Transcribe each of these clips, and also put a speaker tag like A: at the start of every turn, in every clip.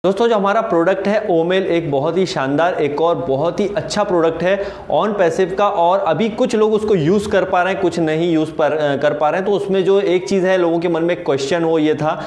A: दोस्तों जो हमारा प्रोडक्ट है ओमेल एक बहुत ही शानदार, एक और बहुत ही अच्छा प्रोडक्ट है ऑन पैसिव का, और अभी कुछ लोग उसको यूज़ कर पा रहे हैं, कुछ नहीं यूज़ कर पा रहे हैं। तो उसमें जो एक चीज़ है लोगों के मन में क्वेश्चन वो ये था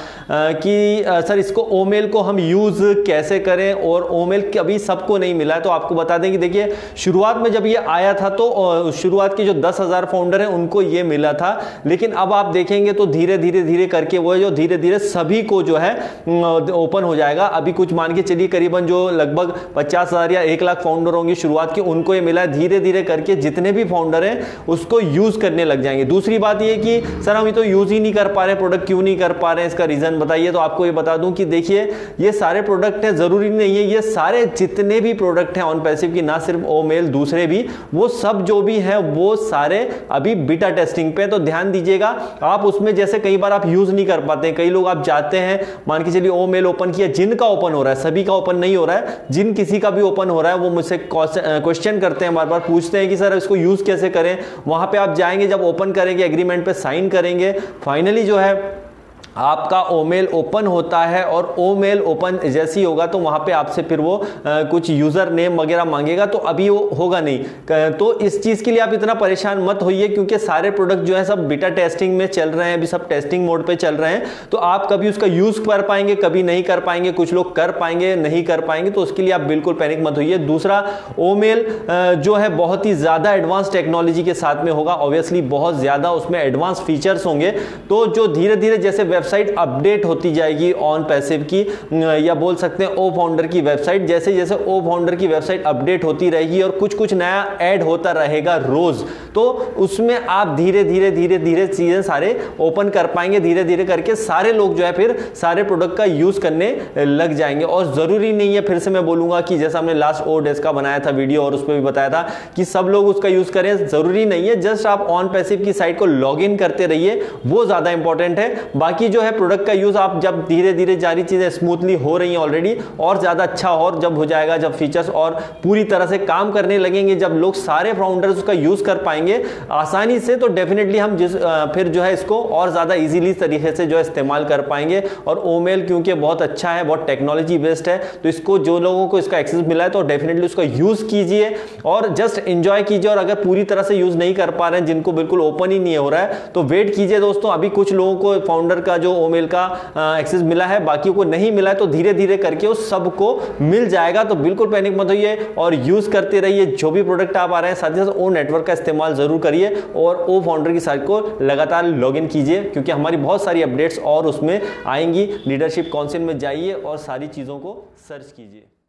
A: कि सर इसको ओमेल को हम यूज़ कैसे करें, और ओमेल अभी सबको नहीं मिला है। तो आपको बता दें कि देखिए शुरुआत में जब ये आया था तो शुरुआत के जो 10,000 फाउंडर हैं उनको ये मिला था, लेकिन अब आप देखेंगे तो धीरे धीरे करके वो जो धीरे धीरे सभी को जो है ओपन हो जाएगा। अभी कुछ मान के चलिए करीबन जो लगभग 50,000 या 1 लाख फाउंडर होंगे शुरुआत के, उनको ये मिला है। धीरे धीरे करके जितने भी फाउंडर हैं उसको यूज करने लग जाएंगे। दूसरी बात ये कि सर हम ये तो यूज ही नहीं कर पा रहे, प्रोडक्ट क्यों नहीं कर पा रहे हैं, इसका रीजन बताइए। तो आपको ये बता दूं कि देखिए ये सारे प्रोडक्ट हैं, जरूरी नहीं है ये सारे जितने भी प्रोडक्ट हैं ऑन पैसिव की, ना सिर्फ ओमेल दूसरे भी, वो सब जो भी है वो सारे अभी बीटा टेस्टिंग पे। तो ध्यान दीजिएगा आप उसमें, जैसे कई बार आप यूज नहीं कर पाते, कई लोग आप जाते हैं मान के चलिए ओमेल ओपन किया, जिनका ओपन हो रहा है, सभी का ओपन नहीं हो रहा है, जिन किसी का भी ओपन हो रहा है वो मुझसे क्वेश्चन करते हैं, बार बार पूछते हैं कि सर इसको यूज कैसे करें। वहां पे आप जाएंगे, जब ओपन करेंगे एग्रीमेंट पे साइन करेंगे, फाइनली जो है आपका ओमेल ओपन होता है, और ओमेल ओपन जैसे ही होगा तो वहां पे आपसे फिर वो कुछ यूजर नेम वगैरह मांगेगा, तो अभी वो होगा नहीं। तो इस चीज के लिए आप इतना परेशान मत होइए, क्योंकि सारे प्रोडक्ट जो है सब बीटा टेस्टिंग में चल रहे हैं, अभी सब टेस्टिंग मोड पे चल रहे हैं। तो आप कभी उसका यूज कर पाएंगे, कभी नहीं कर पाएंगे, कुछ लोग कर पाएंगे नहीं कर पाएंगे, तो उसके लिए आप बिल्कुल पैनिक मत होइए। दूसरा, ओमेल जो है बहुत ही ज्यादा एडवांस टेक्नोलॉजी के साथ में होगा, ऑब्वियसली बहुत ज्यादा उसमें एडवांस फीचर्स होंगे। तो जो धीरे धीरे जैसे वेबसाइट अपडेट होती जाएगी ऑन पैसिव की, या बोल सकते हैं ओ फाउंडर की वेबसाइट, जैसे जैसे ओ फाउंडर की वेबसाइट अपडेट होती रहेगी और कुछ कुछ नया ऐड होता रहेगा रोज, तो उसमें आप धीरे धीरे चीजें सारे ओपन कर पाएंगे। धीरे धीरे करके सारे लोग जो है फिर सारे प्रोडक्ट का यूज करने लग जाएंगे। और जरूरी नहीं है, फिर से मैं बोलूंगा कि जैसा हमने लास्ट ओडेस का बनाया था वीडियो और उसमें भी बताया था कि सब लोग उसका यूज करें, जरूरी नहीं है। जस्ट आप ऑन पैसिव की साइट को लॉग इन करते रहिए, वो ज्यादा इंपॉर्टेंट है। बाकी जो है प्रोडक्ट का यूज आप जब धीरे धीरे सारी चीजें स्मूथली हो रही हैं ऑलरेडी, और ज्यादा अच्छा और जब हो जाएगा, जब फीचर्स और पूरी तरह से काम करने लगेंगे, जब लोग सारे फाउंडर्स उसका यूज कर पाएंगे आसानी से, तो डेफिनेटली हम फिर जो है इसको और ज्यादा इजीली तरीके से जो है इस्तेमाल कर पाएंगे। और ओमेल क्योंकि बहुत अच्छा है, बहुत टेक्नोलॉजी बेस्ड है, तो इसको जो लोगों को इसका एक्सेस मिला है तो डेफिनेटली उसका यूज कीजिए और जस्ट एंजॉय कीजिए। और अगर पूरी तरह से यूज नहीं कर पा रहे हैं, जिनको बिल्कुल ओपन ही नहीं हो रहा है, तो वेट कीजिए दोस्तों। अभी कुछ लोगों को फाउंडर का जो ओमेल का एक्सेस मिला है, बाकी को नहीं मिला है, तो धीरे धीरे करके उस सबको मिल जाएगा। तो बिल्कुल पैनिक मत होइए और यूज करते रहिए जो भी प्रोडक्ट आप आ रहे हैं। साथ ही साथ ओ नेटवर्क का इस्तेमाल जरूर करिए और ओ फाउंडर की साइट को लगातार लॉगिन कीजिए, क्योंकि हमारी बहुत सारी अपडेट्स और उसमें आएंगी। लीडरशिप काउंसिल में जाइए और सारी चीजों को सर्च कीजिए।